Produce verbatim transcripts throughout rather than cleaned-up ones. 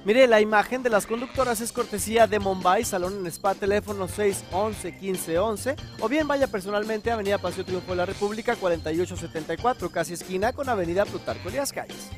Mire, la imagen de las conductoras es cortesía de Mumbai, Salón en Spa, teléfono seis once, quince once, o bien vaya personalmente a Avenida Paseo Triunfo de la República, cuarenta y ocho setenta y cuatro, casi esquina con Avenida Plutarco Elías Calles.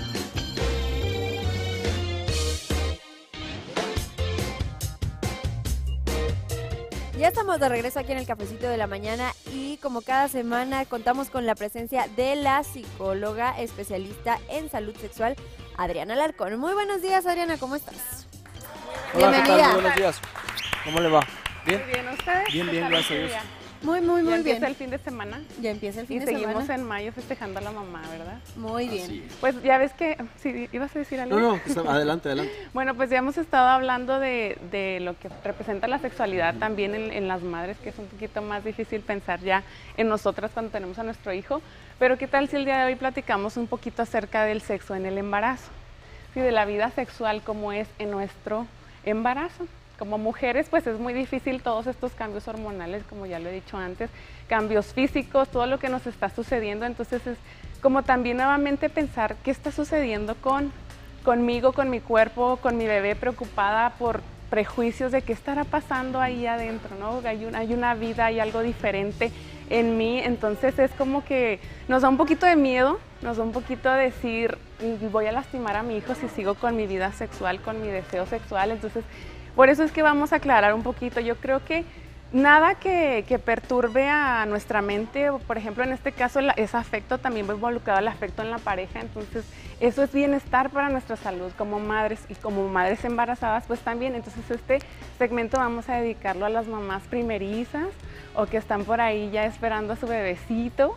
Ya estamos de regreso aquí en el Cafecito de la Mañana y como cada semana contamos con la presencia de la psicóloga especialista en salud sexual, Adriana Alarcón. Muy buenos días, Adriana, ¿cómo estás? Hola, Bienvenida. ¿qué tal? Muy buenos días. ¿Cómo le va? ¿Bien? Muy bien, ¿ustedes? Bien, bien, gracias a Dios. Muy, muy, muy Ya empieza bien. el fin de semana. Ya empieza el fin Y de seguimos semana. en mayo festejando a la mamá, ¿verdad? Muy bien. Así es. Pues ya ves que, sí, ¿ibas a decir algo? No, no, pues, adelante, adelante. Bueno, pues ya hemos estado hablando de, de lo que representa la sexualidad también en, en las madres, que es un poquito más difícil pensar ya en nosotras cuando tenemos a nuestro hijo. Pero ¿qué tal si el día de hoy platicamos un poquito acerca del sexo en el embarazo? Sí, de la vida sexual como es en nuestro embarazo. Como mujeres, pues es muy difícil todos estos cambios hormonales, como ya lo he dicho antes, cambios físicos, todo lo que nos está sucediendo. Entonces es como también nuevamente pensar qué está sucediendo con, conmigo, con mi cuerpo, con mi bebé, preocupada por prejuicios de qué estará pasando ahí adentro, ¿no? Hay, un, hay una vida, hay algo diferente en mí. Entonces es como que nos da un poquito de miedo, nos da un poquito de decir, voy a lastimar a mi hijo si sigo con mi vida sexual, con mi deseo sexual. Entonces, por eso es que vamos a aclarar un poquito. Yo creo que nada que, que perturbe a nuestra mente, o por ejemplo en este caso la, es afecto, también va involucrado el afecto en la pareja, entonces eso es bienestar para nuestra salud como madres y como madres embarazadas pues también. Entonces este segmento vamos a dedicarlo a las mamás primerizas o que están por ahí ya esperando a su bebecito,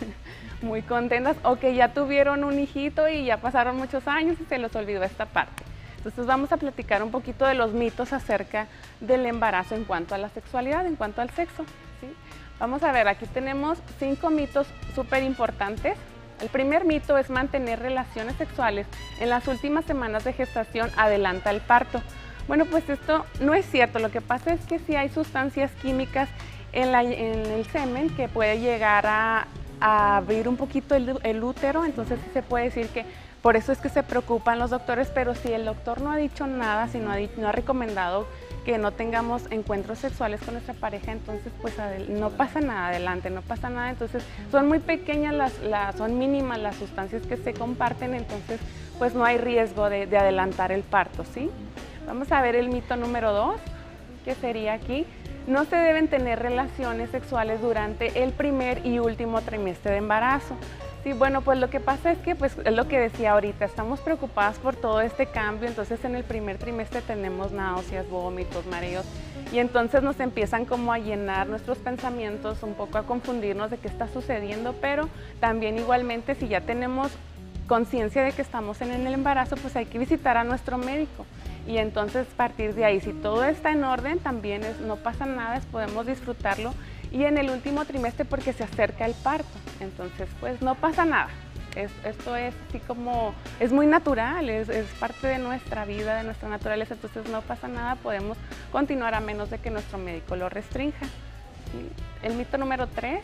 muy contentas, o que ya tuvieron un hijito y ya pasaron muchos años y se les olvidó esta parte. Entonces vamos a platicar un poquito de los mitos acerca del embarazo en cuanto a la sexualidad, en cuanto al sexo, ¿sí? Vamos a ver, aquí tenemos cinco mitos súper importantes. El primer mito es mantener relaciones sexuales en las últimas semanas de gestación adelanta el parto. Bueno, pues esto no es cierto. Lo que pasa es que sí hay sustancias químicas en, la, en el semen que puede llegar a, a abrir un poquito el, el útero, entonces sí se puede decir que por eso es que se preocupan los doctores, pero si el doctor no ha dicho nada, si no ha, no ha recomendado que no tengamos encuentros sexuales con nuestra pareja, entonces pues no pasa nada, adelante, no pasa nada. Entonces son muy pequeñas, las, las, son mínimas las sustancias que se comparten, entonces pues no hay riesgo de, de adelantar el parto, ¿sí? Vamos a ver el mito número dos, que sería aquí. No se deben tener relaciones sexuales durante el primer y último trimestre de embarazo. Sí, bueno, pues lo que pasa es que, pues es lo que decía ahorita, estamos preocupadas por todo este cambio, entonces en el primer trimestre tenemos náuseas, vómitos, mareos, y entonces nos empiezan como a llenar nuestros pensamientos, un poco a confundirnos de qué está sucediendo, pero también igualmente si ya tenemos conciencia de que estamos en el embarazo, pues hay que visitar a nuestro médico. Y entonces a partir de ahí, si todo está en orden, también es, no pasa nada, podemos disfrutarlo. Y en el último trimestre porque se acerca el parto, entonces pues no pasa nada. Es, esto es así como, es muy natural, es, es parte de nuestra vida, de nuestra naturaleza, entonces no pasa nada, podemos continuar a menos de que nuestro médico lo restrinja. ¿Sí? El mito número tres,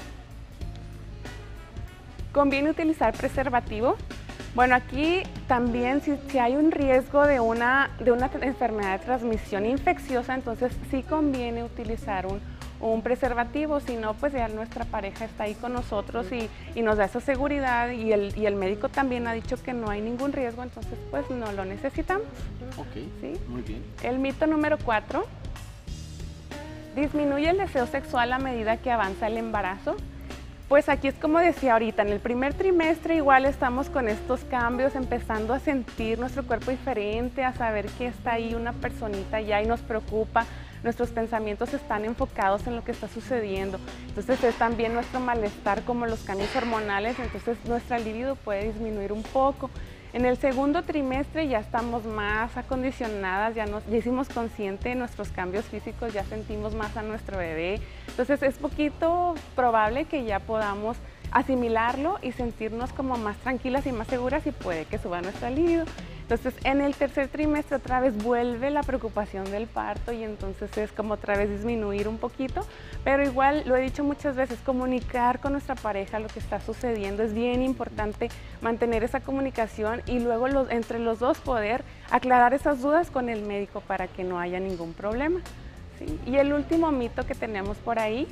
¿conviene utilizar preservativo? Bueno, aquí también si, si hay un riesgo de una, de una enfermedad de transmisión infecciosa, entonces sí conviene utilizar un un preservativo, si no, pues ya nuestra pareja está ahí con nosotros y, y nos da esa seguridad y el, y el médico también ha dicho que no hay ningún riesgo, entonces pues no lo necesitamos. Ok, ¿Sí? muy bien. El mito número cuatro, ¿disminuye el deseo sexual a medida que avanza el embarazo? Pues aquí es como decía ahorita, en el primer trimestre igual estamos con estos cambios, empezando a sentir nuestro cuerpo diferente, a saber que está ahí una personita ya y nos preocupa. Nuestros pensamientos están enfocados en lo que está sucediendo. Entonces es también nuestro malestar como los cambios hormonales, entonces nuestra libido puede disminuir un poco. En el segundo trimestre ya estamos más acondicionadas, ya, nos, ya hicimos consciente de nuestros cambios físicos, ya sentimos más a nuestro bebé. Entonces es poquito probable que ya podamos asimilarlo y sentirnos como más tranquilas y más seguras y puede que suba nuestra libido. Entonces, en el tercer trimestre otra vez vuelve la preocupación del parto y entonces es como otra vez disminuir un poquito, pero igual, lo he dicho muchas veces, comunicar con nuestra pareja lo que está sucediendo. Es bien importante mantener esa comunicación y luego los, entre los dos poder aclarar esas dudas con el médico para que no haya ningún problema. ¿Sí? Y el último mito que tenemos por ahí,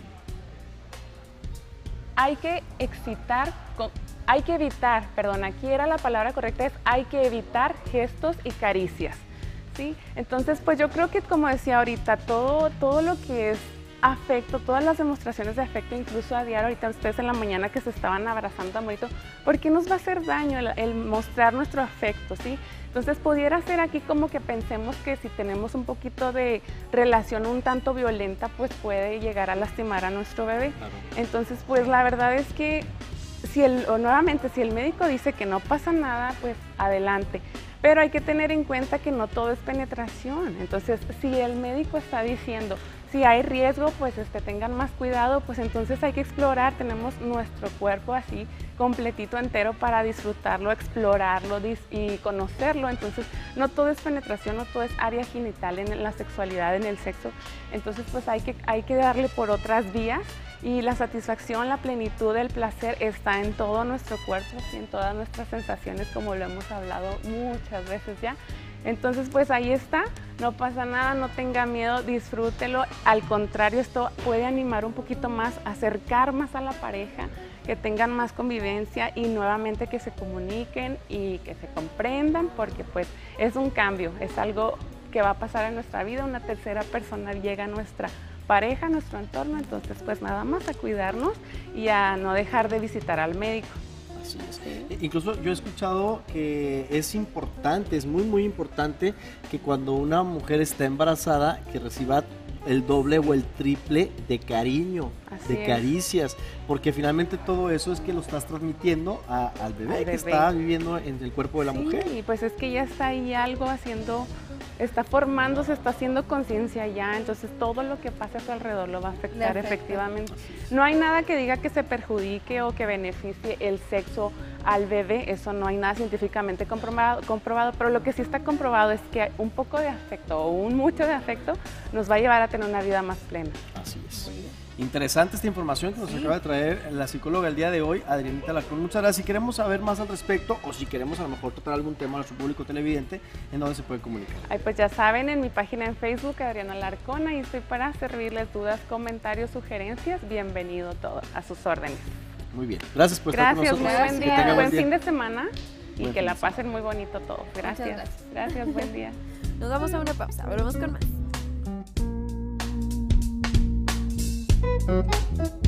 hay que excitar, con, hay que evitar, perdón, aquí era la palabra correcta, es hay que evitar gestos y caricias, ¿sí? Entonces, pues yo creo que, como decía ahorita, todo, todo lo que es afecto, todas las demostraciones de afecto, incluso a diario, ahorita ustedes en la mañana que se estaban abrazando, amorito, ¿por qué nos va a hacer daño el, el mostrar nuestro afecto, ¿sí? Entonces, pudiera ser aquí como que pensemos que si tenemos un poquito de relación un tanto violenta, pues puede llegar a lastimar a nuestro bebé. Claro. Entonces, pues la verdad es que, si el, o nuevamente, si el médico dice que no pasa nada, pues adelante. Pero hay que tener en cuenta que no todo es penetración. Entonces, si el médico está diciendo, si hay riesgo, pues este, tengan más cuidado, pues entonces hay que explorar. Tenemos nuestro cuerpo así completito entero para disfrutarlo, explorarlo y conocerlo. Entonces, no todo es penetración, no todo es área genital en la sexualidad, en el sexo. Entonces, pues hay que, hay que darle por otras vías. Y la satisfacción, la plenitud, el placer está en todo nuestro cuerpo y en todas nuestras sensaciones, como lo hemos hablado muchas veces ya. Entonces, pues ahí está, no pasa nada, no tenga miedo, disfrútelo. Al contrario, esto puede animar un poquito más, acercar más a la pareja, que tengan más convivencia y nuevamente que se comuniquen y que se comprendan, porque pues es un cambio, es algo que va a pasar en nuestra vida, una tercera persona llega a nuestra pareja, nuestro entorno, entonces pues nada más a cuidarnos y a no dejar de visitar al médico. Así es. Sí. Incluso yo he escuchado que es importante, es muy muy importante que cuando una mujer está embarazada que reciba el doble o el triple de cariño, Así de caricias, es. porque finalmente todo eso es que lo estás transmitiendo a, al, bebé al bebé que está viviendo en el cuerpo de la sí, mujer. Sí, pues es que ya está ahí algo haciendo, está formándose, está haciendo conciencia ya, entonces todo lo que pasa a su alrededor lo va a afectar efectivamente. No hay nada que diga que se perjudique o que beneficie el sexo al bebé, eso no hay nada científicamente comprobado, comprobado, pero lo que sí está comprobado es que un poco de afecto o un mucho de afecto nos va a llevar a tener una vida más plena. Así es. Interesante esta información que nos sí. acaba de traer la psicóloga el día de hoy, Adrianita Alarcón. Muchas gracias. Si queremos saber más al respecto o si queremos a lo mejor tratar algún tema a nuestro público televidente, ¿en dónde se puede comunicar? Ay, pues ya saben, en mi página en Facebook, Adriana Alarcón, ahí estoy para servirles dudas, comentarios, sugerencias. Bienvenido todo, a sus órdenes. Muy bien. Gracias por gracias, estar con nosotros. Gracias, muy buen día. Buen fin de semana y buen que la pasen muy bonito todo. Gracias. Gracias. Gracias, buen día. Nos vamos a una pausa, volvemos con más.